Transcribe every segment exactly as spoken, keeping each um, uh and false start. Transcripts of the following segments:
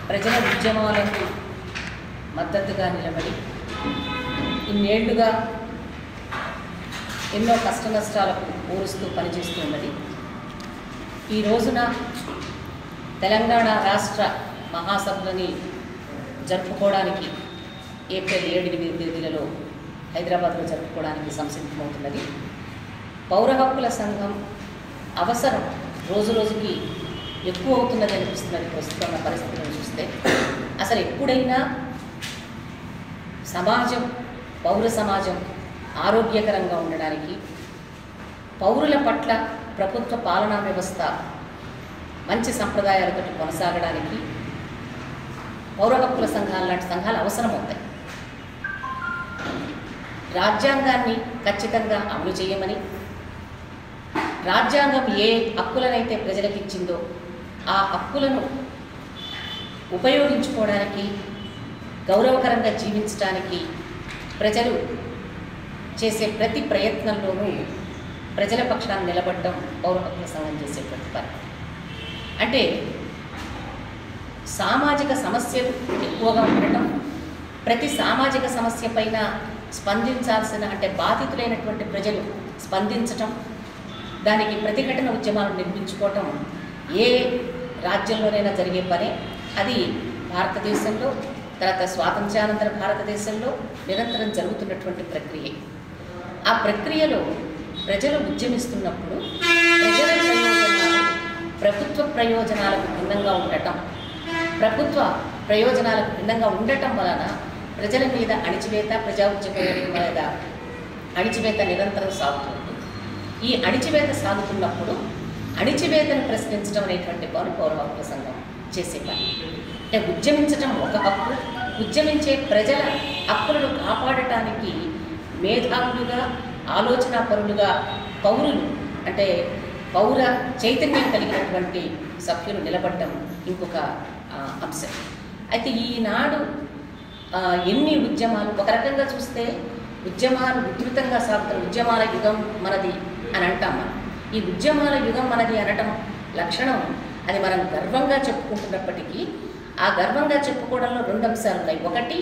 ప్రజల ఉద్యమాలకు మద్దతుగా నిలబడి ఇన్నేళ్లుగా ఎన్నో కష్ట నష్టాలకు ఊరుస్తూ పనిచేస్తున్నది. ఈ రోజున తెలంగాణ రాష్ట్ర మహాసభలని జరుపుకోవడానికి ఏప్రిల్ ఏడు ఎనిమిది తేదీలలో హైదరాబాద్లో జరుపుకోవడానికి సంసిద్ధమవుతున్నది. పౌర హక్కుల సంఘం అవసరం రోజు రోజుకి ఎక్కువ అవుతున్నది అనిపిస్తున్నది. ప్రస్తుతం పరిస్థితులను చూస్తే అసలు ఎప్పుడైనా సమాజం పౌర సమాజం ఆరోగ్యకరంగా ఉండడానికి, పౌరుల పట్ల ప్రభుత్వ పాలనా వ్యవస్థ మంచి సంప్రదాయాలతో కొనసాగడానికి పౌర హక్కుల సంఘాలు లాంటి సంఘాలు అవసరమవుతాయి. రాజ్యాంగాన్ని ఖచ్చితంగా అమలు చేయమని, రాజ్యాంగం ఏ హక్కులనైతే ప్రజలకు ఇచ్చిందో ఆ హక్కులను ఉపయోగించుకోవడానికి, గౌరవకరంగా జీవించడానికి ప్రజలు చేసే ప్రతి ప్రయత్నంలోనూ ప్రజల పక్షాన్ని నిలబడడం పౌర హక్కుల సంఘం చేసేటువంటి పని. అంటే సామాజిక సమస్యలు ఎక్కువగా ఉండటం, ప్రతి సామాజిక సమస్య పైన స్పందించాల్సిన అంటే బాధితులైనటువంటి ప్రజలు స్పందించటం, దానికి ప్రతిఘటన ఉద్యమాలు నిర్మించుకోవటం ఏ రాజ్యంలోనైనా జరిగే పనే. అది భారతదేశంలో తర్వాత స్వాతంత్ర్యానంతర భారతదేశంలో నిరంతరం జరుగుతున్నటువంటి ప్రక్రియ. ఆ ప్రక్రియలో ప్రజలు ఉద్యమిస్తున్నప్పుడు ప్రజల ప్రయోజనాలు ప్రభుత్వ ప్రయోజనాలకు భిన్నంగా ఉండటం, ప్రభుత్వ ప్రయోజనాలకు భిన్నంగా ఉండటం వలన ప్రజల మీద అణిచివేత, ప్రజా ఉద్యమం మీద అణిచివేత నిరంతరం సాగుతుంది. ఈ అణిచివేత సాగుతున్నప్పుడు అణిచివేతను ప్రశ్నించడం అనేటువంటి పని పౌర హక్కుల సంఘం చేసే పని. అంటే ఉద్యమించటం ఒక హక్కు, ఉద్యమించే ప్రజల హక్కులను కాపాడటానికి మేధావులుగా, ఆలోచనా పరులుగా పౌరులు అంటే పౌర చైతన్యం కలిగినటువంటి సభ్యులు నిలబడటం ఇంకొక అంశం. అయితే ఈనాడు ఎన్ని ఉద్యమాలు, ఒక రకంగా చూస్తే ఉద్యమాలు ఉధృతంగా సాగుతున్న ఉద్యమాల యుగం మనది అని అంటాం. మనం ఈ ఉద్యమాల యుగం మనది అనటం లక్షణం అది మనం గర్వంగా చెప్పుకుంటున్నప్పటికీ ఆ గర్వంగా చెప్పుకోవడంలో రెండు అంశాలు ఉన్నాయి. ఒకటి,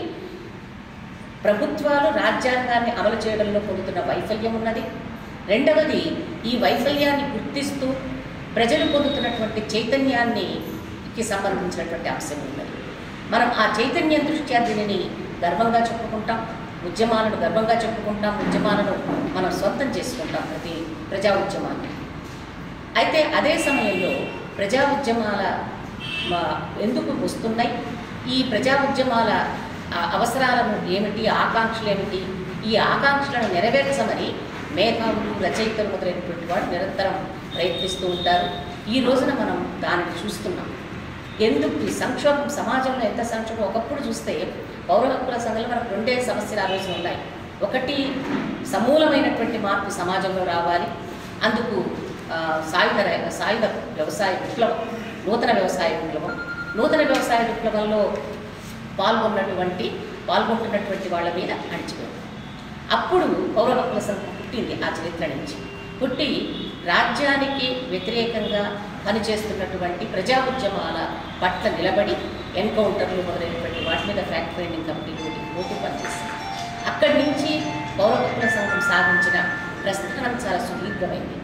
ప్రభుత్వాలు రాజ్యాంగాన్ని అమలు చేయడంలో పొందుతున్న వైఫల్యం ఉన్నది. రెండవది, ఈ వైఫల్యాన్ని గుర్తిస్తూ ప్రజలు పొందుతున్నటువంటి చైతన్యానికి సంబంధించినటువంటి అంశం ఉన్నది. మనం ఆ చైతన్యం దృష్ట్యా దీనిని గర్వంగా చెప్పుకుంటాం, ఉద్యమాలను గర్వంగా చెప్పుకుంటాం, ఉద్యమాలను మనం సొంతం చేసుకుంటాం, ప్రతి ప్రజా ఉద్యమాన్ని. అయితే అదే సమయంలో ప్రజా ఉద్యమాల ఎందుకు వస్తున్నాయి, ఈ ప్రజా ఉద్యమాల అవసరాలను ఏమిటి, ఆకాంక్షలు ఏమిటి, ఈ ఆకాంక్షలను నెరవేర్చమని మేధావులు, రచయితలు మొదలైనటువంటి వాడు నిరంతరం ప్రయత్నిస్తూ ఉంటారు. ఈ రోజున మనం దానిని చూస్తున్నాం. ఎందుకు ఈ సంక్షోభం సమాజంలో ఎంత సంక్షోభం, ఒకప్పుడు చూస్తే పౌర హక్కుల సంఘంలో మనకు రెండే సమస్యలు ఆ రోజున ఉన్నాయి. ఒకటి, సమూలమైనటువంటి మార్పు సమాజంలో రావాలి, అందుకు సాయుధ సాయుధ వ్యవసాయ విప్లవం, నూతన వ్యవసాయ విప్లవం, నూతన వ్యవసాయ విప్లవంలో పాల్గొన్నటువంటి పాల్గొంటున్నటువంటి వాళ్ళ మీద అణిచిపోయింది. అప్పుడు పౌర హక్కుల సంఘం పుట్టింది. ఆ చరిత్ర నుంచి పుట్టి రాజ్యానికి వ్యతిరేకంగా పనిచేస్తున్నటువంటి ప్రజా ఉద్యమాల పట్ల నిలబడి ఎన్కౌంటర్లు మొదలైనటువంటి వాటి మీద ఫ్యాక్ట్ ఫైండింగ్ కమిటీలు పోటీ పనిచేసింది. అక్కడి నుంచి పౌర హక్కుల సంఘం సాధించిన ప్రస్థానం చాలా సుదీర్ఘమైంది.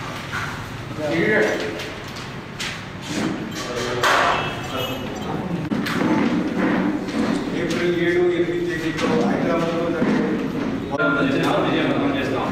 ఏప్రిల్ ఏడు ఎనిమిది తేదీలో హైదరాబాద్లో చేస్తాం.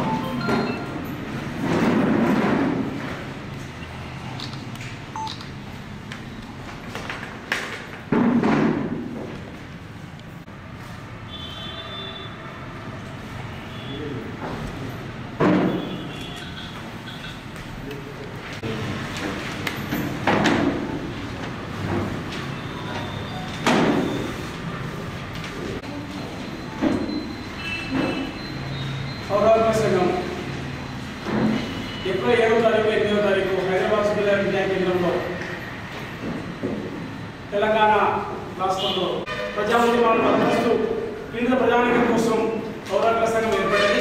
పౌర హక్కుల సంఘం ఏప్రిల్ ఏడవ తారీఖు ఎనిమిదవ తారీఖు హైదరాబాద్ జిల్లా విద్యా కేంద్రంలో తెలంగాణ రాష్ట్రంలో ప్రజా ఉద్యమాలను మద్దతు కేంద్ర ప్రజానీకం కోసం పౌర హక్కుల సంఘం ఏర్పడింది.